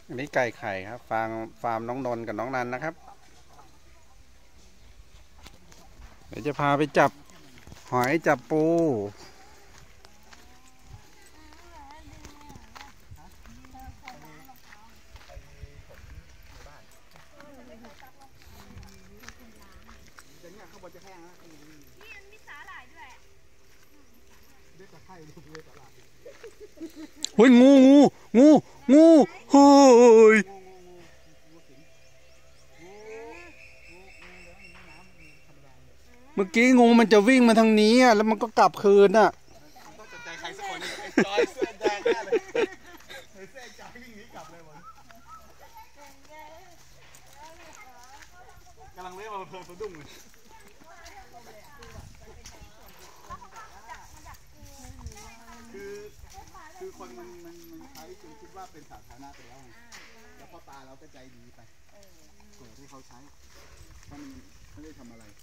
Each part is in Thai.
อันนี้ไก่ไข่ครับฟาร์มน้องนนท์กับน้องนันนะครับเดี๋ยวจะพาไปจับหอยจับปูเฮ้ยงูเฮ้ยเมื่อกี้งูมันจะวิ่งมาทางนี้อ่ะแล้วมันก็กลับคืนอ่ะต้องสนใจใครสักคนไอ้จอยเสื้อแดงแน่เลยเสื้อจอยวิ่งหนีกลับเลยวันกำลังเลี้ยงมาเพลินสะดุ้งเลยคือคนมันใช้จนคิดว่าเป็นสาธารณะไปแล้วแล้วพอตาเราก็ใจดีไปเปิดให้เขาใช้เพราะมันไม่ได้ทำอะไร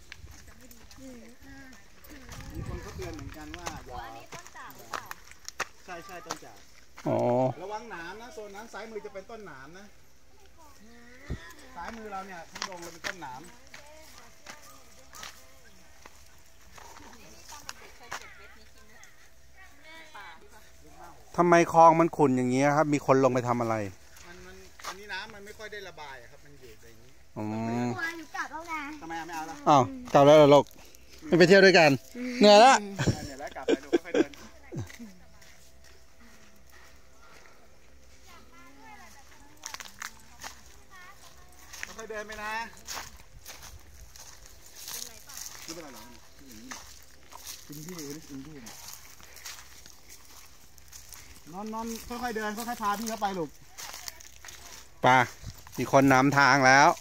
มีคนเขาเตือนเหมือนกันว่าอันนี้ต้นจากหรือเปล่าใช่ต้นจากระวังหนามนะโซนนั้นซ้ายมือจะเป็นต้นหนามนะซ้ายมือเราเนี่ยทั้งดงเราเป็นต้นหนามทำไมคลองมันขุ่นอย่างนี้ครับมีคนลงไปทำอะไรอันนี้น้ำมันไม่ค่อยได้ระบายครับมันอยู่อย่างนี้อยู่กลับแล้วไงทำไมไม่เอาแล้วอ้าวกลับแล้วเหรอลูกไม่ไปเที่ยวด้วยกันเหนื่อยแล้วกลับไปดูค่อยเดินค่อยเดินไปนะไม่เป็นไรหรอกอินดี้นอนค่อยๆเดินค่อยๆพาพี่เขาไปลูกป่ะมีคนนำทางแล้ว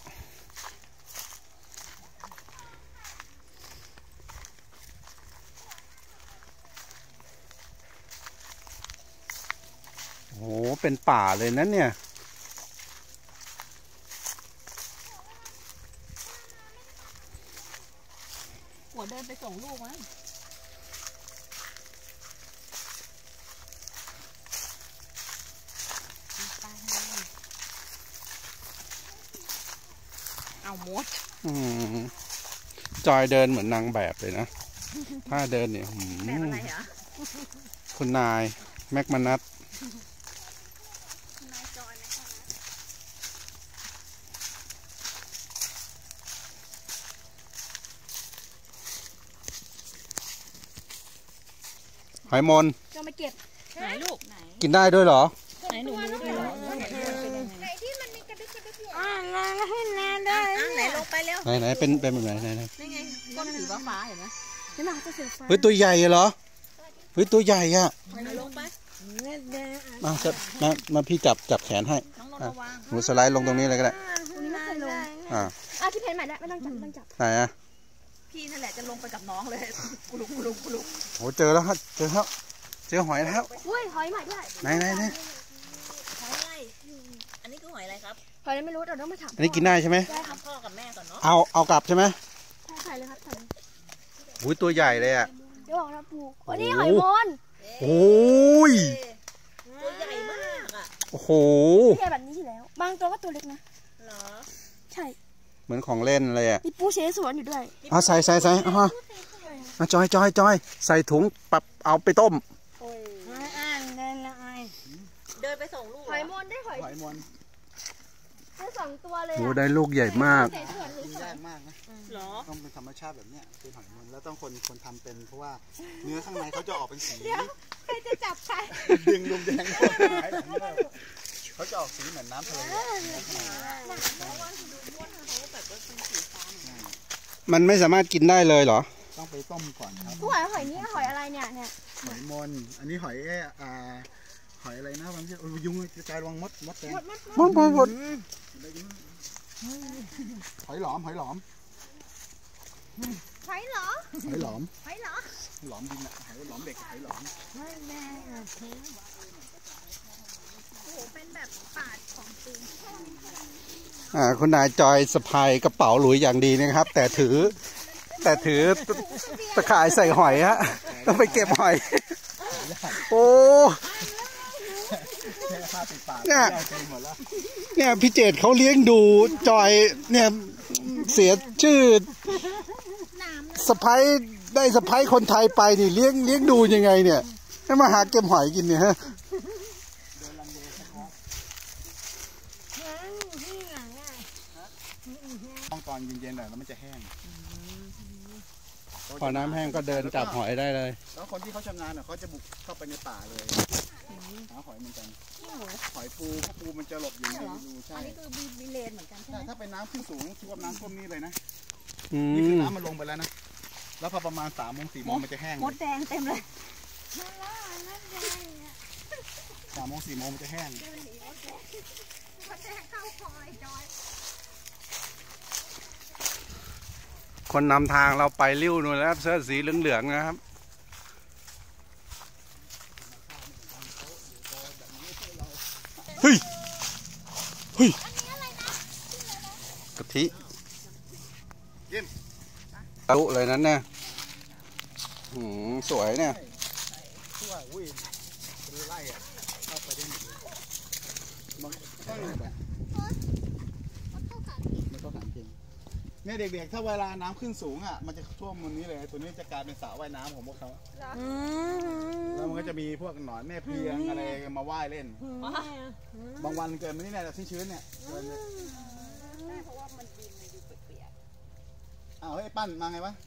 โอ้โหเป็นป่าเลยนั่นเนี่ยหัวเดินไปส่งลูกมั้งเอาหมดจอยเดินเหมือนนางแบบเลยนะถ้าเดินเนี่ยแบบอะไรเหรอคุณนายแม็กมานัทหอยมนจะมาเก็บไหนลูกไหนกินได้ด้วยเหรอไหนหนูรู้ด้วยเหรอไหนที่มันมีกระดึ๊บให้นานได้ไหนลงไปเร็วไหนเป็นแบบไหนนี่ไงก้นสีฟ้าเห็นไหมนี่มันก็สีฟ้าเฮ้ยตัวใหญ่เหรอเฮ้ยตัวใหญ่อ่ะลงไปมาพี่จับแขนให้หนูสไลด์ลงตรงนี้เลยก็ได้ที่เพนใหม่ได้ไม่ต้องจับไหนอ่ะพี่นั่นแหละจะลงไปกับน้องเลยกุลุกโหเจอแล้วครับเจอหอยแล้วอุ้ยหอยใหม่ด้วยไหนหอยอะไรอันนี้คือหอยอะไรครับหอยไม่รู้แต่ต้องมาถามอันนี้กินได้ใช่ไหมได้ถามพ่อกับแม่ก่อนเนาะเอากลับใช่ไหมใช่เลยครับอุ้ยตัวใหญ่เลยอ่ะเดี๋ยวบอกนะปูวันนี้หอยมอนโอ้ยตัวใหญ่มากอ่ะโอ้โหไม่ใช่แบบนี้ที่แล้วบางตัวก็ตัวเล็กนะเหรอใช่เหมือนของเล่นเลยอ่ะมีปูเชสวนอยู่ด้วยเอาใส่จอยใส่ถุงปรับเอาไปต้มเดินไปส่งลูกหอยมอนได้หอยมอนได้2 ตัวเลยโอ้ได้ลูกใหญ่มากยากมากนะต้องเป็นธรรมชาติแบบเนี้ยเป็นหอยมอนแล้วต้องคนทำเป็นเพราะว่าเนื้อข้างในเขาจะออกเป็นสีใครจะจับใครดึงลมแดงเขาจะออกสีเหมือนน้ำทะเลมันไม่สามารถกินได้เลยเหรอต้องไปต้มก่อนครับหอยนี่หอยอะไรเนี่ยหอยมอนอันนี้หอยอะไรนะบางทียุงกระจายวังมดแดงมดหอยหลอมหอยหลอมดินอะหอยหลอมเด็กหอยหลอมโอ้โหเป็นแบบปาดของจริงคุณนายจอยสะพายกระเป๋าหลุยอย่างดีนะครับแต่ถือตะข่ายใส่หอยต้องไปเก็บหอยโอ้ผ้าปิดปากเนี่ยเต็มหมดแล้วเนี่ยพี่เจตเขาเลี้ยงดูจอยเนี่ยเสียชื่อสะพ้ายได้สะพ้ายคนไทยไปนี่เลี้ยงดูยังไงเนี่ยให้มาหาเก็บหอยกินเนี่ยฮะต้องตอนเย็นๆหน่อยแล้วมันจะแห้งพอน้ำแห้งก็เดินจับหอยได้เลยแล้วคนที่เขาชำนาญเขาจะบุกเข้าไปในป่าเลยหาหอยเหมือนกันหอยปูมันจะหลบอยู่ในรูใช่อันนี้คือบีเลนเหมือนกันใช่ไหมถ้าเป็นน้ำขึ้นสูงคิดว่าน้ำท่วมนี่เลยนะนี่คือน้ำมันลงไปแล้วนะแล้วพอประมาณ3 โมง 4 โมงมันจะแห้งมดแดงเต็มเลย 3 โมง 4 โมงมันจะแห้งคนนำทางเราไปริ้วนู่นแล้วเสื้อสีเหลืองๆนะครับเฮ้ยกะทิตุเลยนั้นเนี่ยสวยเนี่ยชั่วอุ้ยเป็นไร่อะเข้าไปได้หมดมันก็ขังจริงเนี่ยเด็กๆถ้าเวลาน้ำขึ้นสูงอ่ะมันจะท่วมมันนี้เลยตัวนี้จะกลายเป็นสระว่ายน้ำของพวกเขาแล้วมันก็จะมีพวกหนอนแม่เพียงอะไรมาว่ายเล่นบางวันเกิดมันนี่แหละชื้นๆเนี่ยเพราะว่ามันดินมันอยู่เปียกๆอ้าวไอ้ปั้นมาไงวะ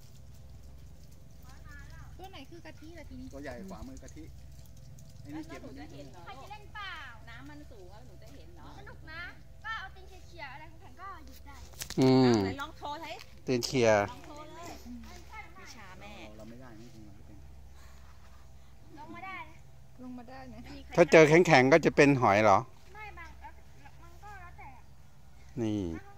ตัวไหนคือกะทิล่ะทีนี้ตัวใหญ่ขวามือกะทิไอ้นี่เก็บหนูจะเห็นเหรอใครจะเล่นเปล่าน้ำมันสูงแล้วหนูจะเห็นเนาะสนุกนะก็เอาตีนเขี่ยอะไรแข็งก็หยุดได้ไหนลองโชว์ให้ตีนเขี่ยลองโชว์เลยวิชาแม่เราไม่ได้นี่จริงลงมาได้นะถ้าเจอแข็งๆก็จะเป็นหอยเหรอไม่บางมันก็แล้วแต่นี่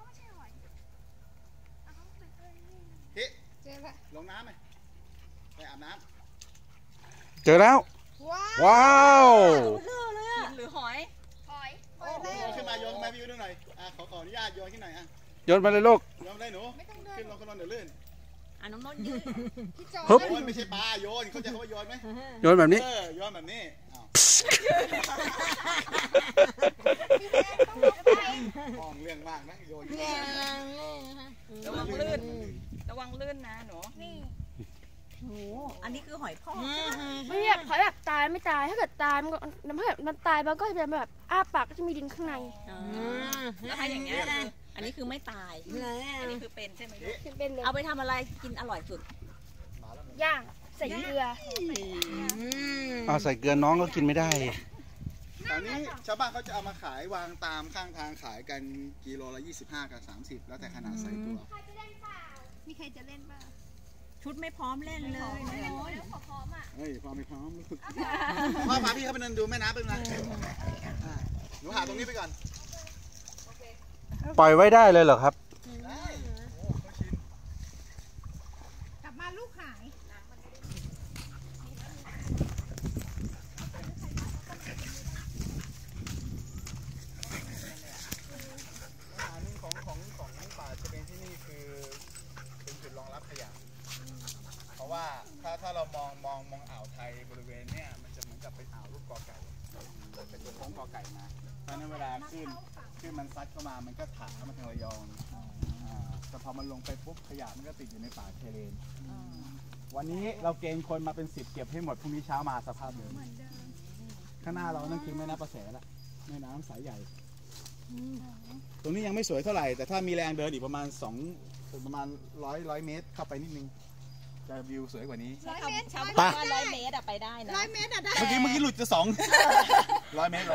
ลงน้ำไหมไปอาบน้ำเจอแล้วว้าวหรือหอยขึ้นมาโยนมาพี่ดูหน่อยขออนุญาตโยนขึ้นหน่อยโยนมาเลยลูกโยนได้หนูขึ้นลงเดี๋ยวลื่นน้องนนท์ยืนฮึบไม่ใช่ปลาโยนเขาจะเขาโยนไหมโยนแบบนี้โยนแบบนี้มองเรื่องมากนะโยนระวังลื่นนะหนูนี่โอ้อันนี้คือหอยพอกไม่แบบหอยแบบตายไม่ตายถ้าเกิดตายมันก็มันตายมันก็จะเป็นแบบอ้าปากก็จะมีดินข้างในแล้วถ้าอย่างเงี้ยอันนี้คือไม่ตายอันนี้คือเป็นใช่ไหมเป็นเอาไปทำอะไรกินอร่อยสุดย่างใส่เกลือใส่เกลือน้องก็กินไม่ได้ตอนนี้ชาวบ้านเขาจะเอามาขายวางตามข้างทางขายกันกิโลละ25 กับ 30แล้วแต่ขนาดไซส์ตัวมีใครจะเล่นป่ะชุดไม่พร้อมเล่นเลยพร้อมอ่ะเฮ้ยพร้อมไม่พร้อมพ่อพาพี่เขาไปเดินดูแม่น้ำเป็นไงหนูหาตรงนี้ไปก่อนปล่อยไว้ได้เลยเหรอครับกลับมาลูกหายของป่าจะเป็นที่นี่คือเป็นจุดรองรับขยะเพราะว่าถ้าเรามองอ่าวไทยบริเวณเนี้ยมันจะเหมือนกับเป็นอ่าวรูปกอไก่เป็นตัวโค้งกอไก่มาเพราะนั้นเวลาขึ้นมันซัดเข้ามามันก็ถามาทางระยองแต่พอมันลงไปปุ๊บขยะมันก็ติดอยู่ในป่าเทเลนวันนี้เราเกณฑ์คนมาเป็น10เก็บให้หมดพรุ่งนี้เช้ามาสภาพเดิมข้างหน้าเรานั่นคือแม่น้ำประแสละแม่น้ำสายใหญ่ตรงนี้ยังไม่สวยเท่าไหร่แต่ถ้ามีแรงเดินอีกประมาณ100 เมตรเข้าไปนิดนึงจะวิวสวยกว่านี้ 100 เมตร100 เมตรไปได้นะ 100 เมตรได้เมื่อกี้หลุดจะ100 เมตร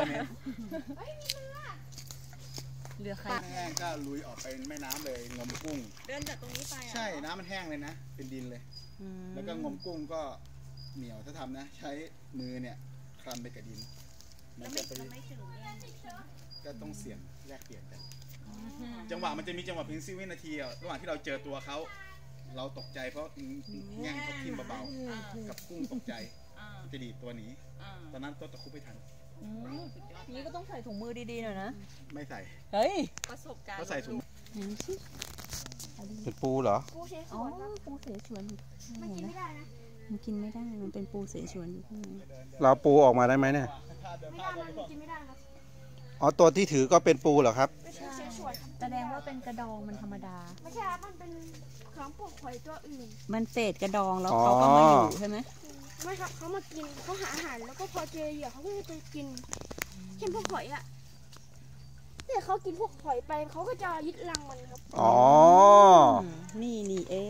เรือใครแห้งก็ลุยออกไปแม่น้ำเลยงมกุ้งเดินจากตรงนี้ไปใช่น้ำมันแห้งเลยนะเป็นดินเลยแล้วก็งมกุ้งก็เหนียวถ้าทำนะใช้มือเนี่ยคลำไปกับดินมันจะไปก็ต้องเสี่ยงแลกเปลี่ยนกันจังหวะมันจะมีจังหวะเพียง10 วินาทีระหว่างที่เราเจอตัวเขาเราตกใจเพราะแง่งเขาทิ่มเบาๆกับกุ้งตกใจจะดีดตัวหนีตอนนั้นตัวตะคุบไม่ทันนี่ก็ต้องใส่ถุงมือดีๆหน่อยนะไม่ใส่เฮ้ยประสบการณ์เขาใส่ถุงเป็นปูเหรอปูเสฉวนปูเสฉวนมันกินไม่ได้นะมันกินไม่ได้มันเป็นปูเสฉวนอยู่ข้างในเราปูออกมาได้ไหมเนี่ยไม่ได้มันกินไม่ได้ครับอ๋อตัวที่ถือก็เป็นปูเหรอครับไม่ใช่เชฟชวนครับแสดงว่าเป็นกระดองมันธรรมดาไม่ใช่ครับมันเป็นของพวกหอยตัวอื่นมันเศษกระดองแล้วเขาก็มาอยู่ใช่ไหมไม่ครับเขามากินเขาหาอาหารแล้วก็พอเจอเหยื่อเขาก็จะไปกินเช่นพวกหอยอ่ะเนี่ยเขากินพวกหอยไปเขาก็จะยึดรังมันครับอ๋อนี่เอง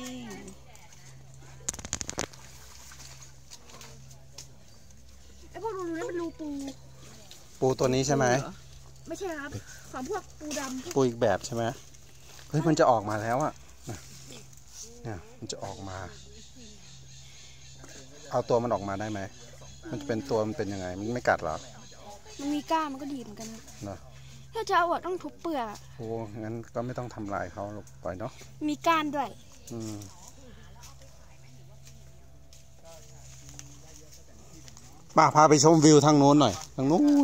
ไอ้พวกรูนี่มันรูปูปูตัวนี้ใช่ไหมไม่ใช่ครับของพวกปูดำปูอีกแบบใช่ไหมเฮ้ยมันจะออกมาแล้วอ่ะเนี่ยมันจะออกมา เอาตัวมันออกมาได้ไหมมันจะเป็นตัวมันเป็นยังไงมันไม่กัดหรอมันมีก้ามมันก็ดีเหมือนกันนะเนาะถ้าจะเอาต้องทุบเปลือกโอ้งั้นก็ไม่ต้องทำลายเขาหรอกปล่อยเนาะมีก้านด้วยป้าพาไปชมวิวทางโน้นหน่อยทางโน้น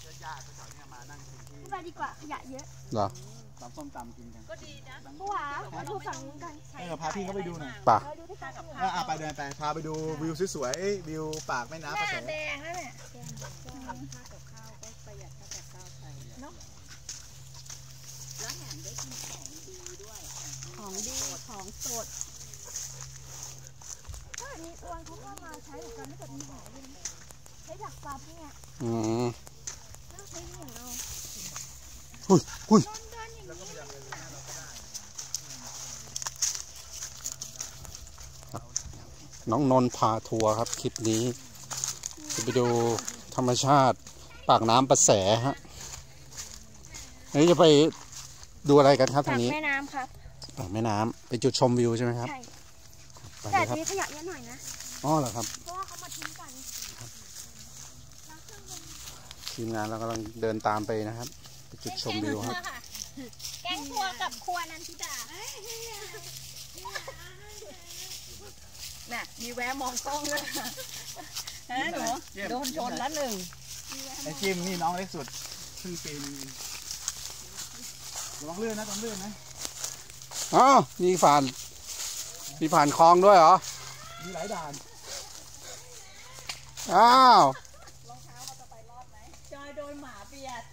ไปดีกว่าขยะเยอะเหรอตำส้มตำกินกันเพราะว่าไปดูฝั่งนู้นกันพาพี่เขาไปดูหน่อยป่ะไปดูที่ฝั่งนู้นไปเดินไปพาไปดูวิวสวยๆวิวปากแม่น้ำประแสแดงนั่นแหละของดีของสดถ้ามีอวนเขาก็มาใช้เหมือนกันไม่แต่มีหอยด้วยใช้ดักปลาพวกเนี้ยอืมแล้วใช้เหนียวเอาหุ้ยน้องนนท์พาทัวร์ครับคลิปนี้จะไปดูธรรมชาติปากน้ำประแสฮะนี่จะไปดูอะไรกันครับทางนี้แม่น้ำครับแม่น้ำเป็นจุดชมวิวใช่ไหมครับใช่ไปแต่เลยครับมีขยะเยอะหน่อยนะอ๋อเหรอครับเพราะว่าเขามาทิ้งกันทีมงานเรากำลังเดินตามไปนะครับไปจุดชมวิวครับแกงครัวกับครัวนันทิดาน่ะมีแวะมองกล้องด้วยฮะหนูโดนชนละหนึ่งไอ้จิมนี่น้องเล็กสุดเพิ่งปีนระวังเลื่อนนะต้องเลื่อนนะอ๋อมีผ่านคลองด้วยเหรอมีหลายด่านอ้าวจอยโดนหมาเบียด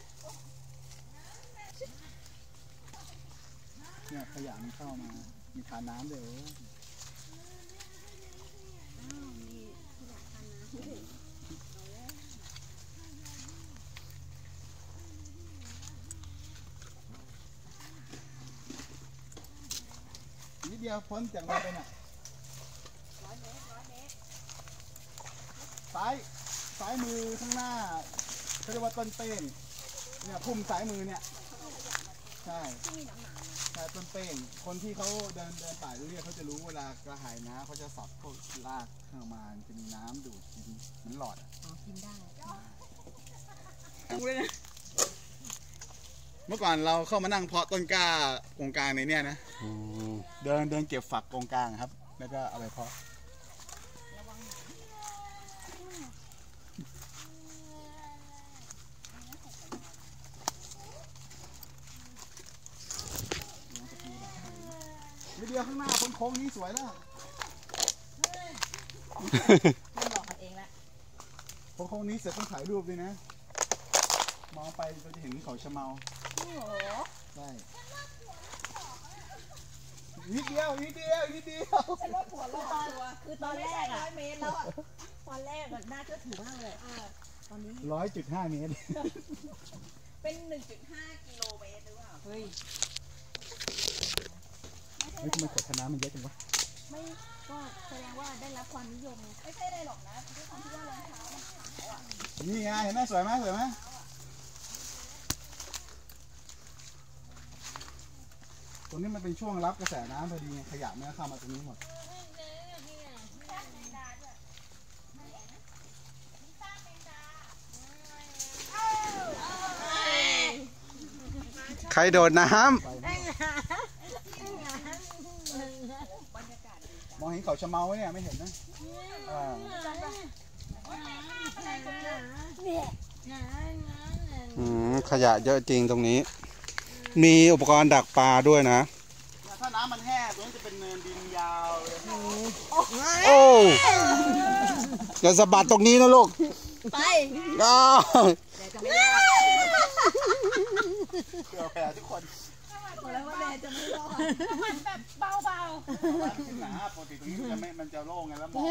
เนี่ยขยะมันเข้ามามีทานน้ำเดี๋ยวนิดเดียวพ้นจากนั้นไปน่ะซ้ายมือข้างหน้าเขาเรียกว่าต้นเป้งเนี่ยพุ่มซ้ายมือเนี่ยใช่ใช่ต้นเป้งคนที่เขาเดินป่าเรื่อยเขาจะรู้เวลากระหายน้ำเขาจะสอดพวกรากเข้ามาจะมีน้ำดูดกินเหมือนหลอดอ่ะกินได้เมื่อก่อนเราเข้ามานั่งเพาะต้นกล้ากงกลางในเนี่ยนะเดินเก็บฝักกงกลางครับแล้วก็เอาไปเพาะนิดเดียวข้างหน้าโค้งนี้สวยแล้วโค้งนี้เสร็จต้องถ่ายรูปด้วยนะมองไปเราจะเห็นเขาชะเมาใช่นิดเดียวฉันว่าหัวเราคือตอนแรกอะ100 เมตรแล้วอะตอนแรกน่าเชื่อถือมากเลยตอนนี้100.5 เมตรเป็น 1.5 กิโลเมตรหรือเปล่าเฮ้ยทำไมขวดน้ำมันเยอะจังวะไม่ก็แสดงว่าได้รับความนิยมไม่ใช่ได้หรอกนะด้วยความที่ว่ารองเท้ามันขาวอ่ะนี่ไงเห็นไหมสวยไหมตรงนี้มันเป็นช่วงรับกระแสน้ำพอดีขยะไม่เข้ามาตรงนี้หมดใครโดดน้ำมองเห็นเขาชะเมาไว้เนี่ยไม่เห็นนะขยะเยอะจริงตรงนี้ มีอุปกรณ์ดักปลาด้วยนะถ้าน้ำมันแห้งตรงนั้นจะเป็นเนินดินยาวเลยโอ้อย่าสะบัดตรงนี้นะลูกไปอ้าวเผื่อแผ่ทุกคนแล้วว่าแม่จะไม่รอดมันแบบเบาขึ้นหนาปกติตรงนี้มันจะโล่งไงแล้วมอง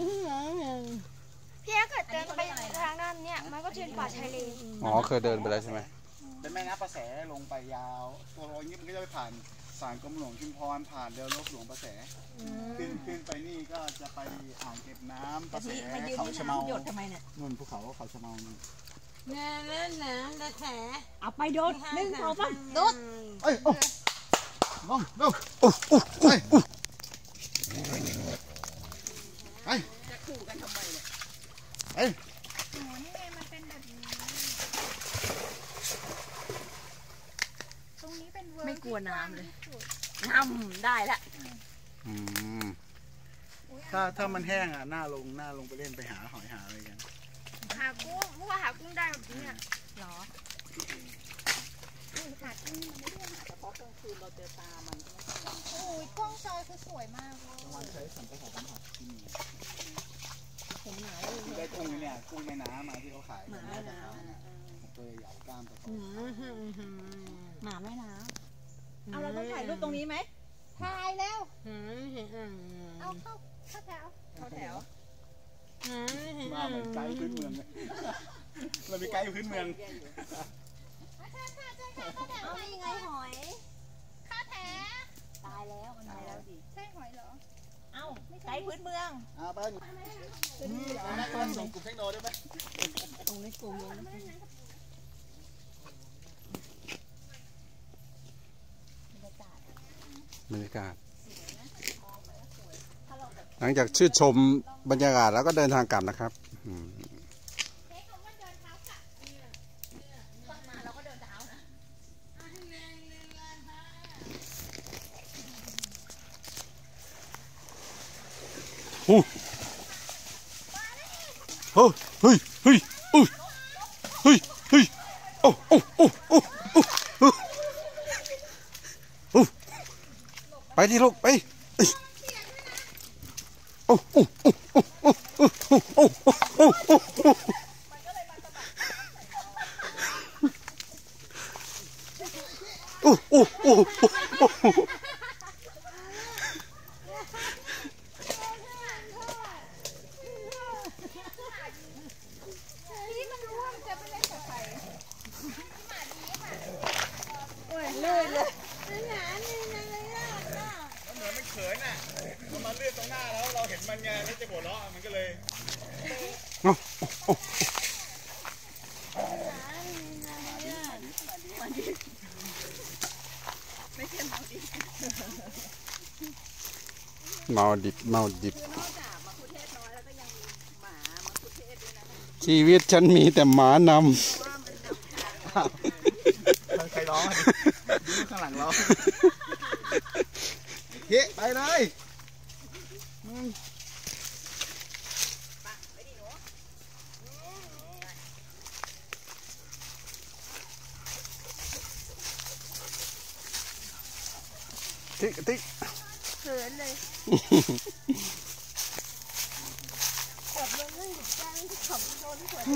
พี่ถ้าเกิดเดินไปทางด้านเนี้ยมันก็จะเป็นป่าชายเลนอ๋อเคยเดินไปแล้วใช่ไหมเป็นแม่น้ำประแสลงไปยาวตัวรอยนี้มันก็จะไปผ่านศาลกรมหลวงชุมพรผ่านเรือรบหลวงประแสขึ้นไปนี่ก็จะไปอ่างเก็บน้ำประแสเขาชะเมาหยดทำไมเนี่ยนู่นภูเขาชะเมานี่นั่นกระแสเอาไปโดด1 2 3โดดเอ้ยลงเร็วไปจะขู่กันทำไมเนี่ยเอ้ยนี่ไงมันเป็นแบบนี้ตรงนี้เป็นไม่กลัวน้ำเลยได้ละถ้ามันแห้งอ่ะหน้าลงไปเล่นไปหาหอยหาอะไรกันหากุ้งเมื่อวานหากุ้งได้แบบนี้หรอหากุ้งมันไม่ได้หาเฉพาะกลางคืนเราเจอตามันโอ้ยกล้องจอยคือสวยมากเลยวันใช้สัมผัสที่นี่ผมหนาวได้กุ้งเนี่ยกุ้งแม่น้ำมาที่เขาขายตัวใหญ่กล้ามตัวโตหมาแม่น้ำเอาเราต้องถ่ายรูปตรงนี้ไหมถ่ายแล้วเอาเข้าแถวมาเหมือนไกด์พื้นเมืองเรามีไกด์พื้นเมืองเอายังไงหอยข้าแถวตายแล้วมันตายแล้วดิใช่หอยเหรอเอาไกด์พื้นเมืองไปส่งกลุ่มเทคโนได้ไหมตรงนี้กลุ่มบรรยากาศหลังจากชื่นชมบรรยากาศแล้วก็เดินทางกลับนะครับเฮ้ยโอ้ไปที่ลูกไปมันเลื่อนตรงหน้าแล้วเราเห็นมันไงแล้วจะหัวเราะมันก็เลยเมาดิบชีวิตฉันมีแต่หมานำใครร้องดูข้างหลังร้องเฮ้ไปเลยติ๊กเขินเลยกดลงให้ดิจ้าที่ขำโดนที่หัว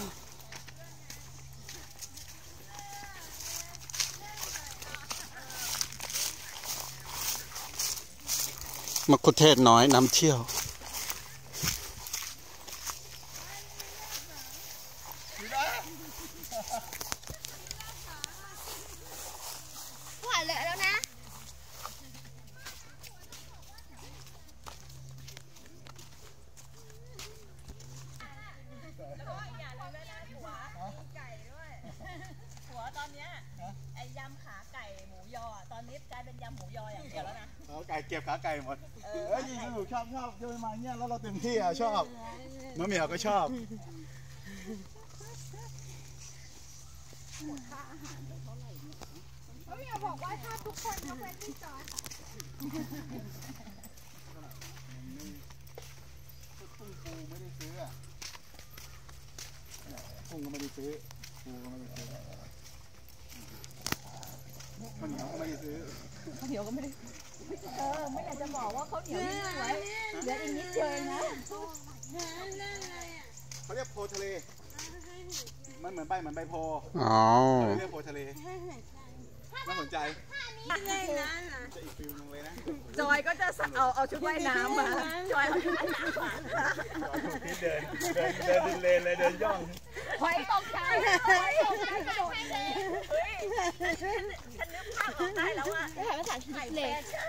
มะคุเทศน้อยน้ำเที่ยวหวานเลยแล้วนะหัวตอนนี้ไอ้ยำขาไก่หมูยอตอนนี้กลายเป็นยำหมูยออย่างเดียวแล้วนะไก่เก็บขาไก่หมดยิ่งสนุกชอบเยอะมาเนี่ยแล้วเราเต็มที่อ่ะชอบมะเหมี่ยวก็ชอบเขาอยากบอกว่าถ้าทุกคนยกเว้นพี่จอยกุ้งปูไม่ได้ซื้อกุ้งก็ไม่ได้ซื้อปูก็ไม่ได้ซื้อมันเหนียวก็ไม่ได้ซื้อข้าวเหนียวก็ไม่ได้ไม่อยากจะบอกว่าเขาเหนียวนิ่มไว้เดี๋ยวอีกนิดเดียวนะเขาเรียกโพทะเลมันเหมือนใบโพอ๋อเรียกโพทะเลน่าสนใจจะอีกฟิลนึงเลยนะจอยก็จะเอาชุดว่ายน้ำมาจอยเอาชุดว่ายน้ำมาพี่เดินเลนเลยเดินย่องหอยตกใจหอยตกใจกระโดดเฮ้ยฉันนึกภาพออกได้แล้วว่าไม่ถ่ายภาษาอังกฤษเลย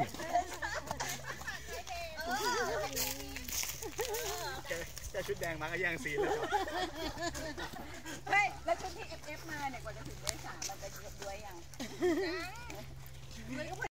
แค่ชุดแดงมาก็แย่งซีนแล้วเฮ้ยแล้วชุดที่ FF มาเนี่ยกว่าจะถึงเมษามันจะเยอะด้วยยัง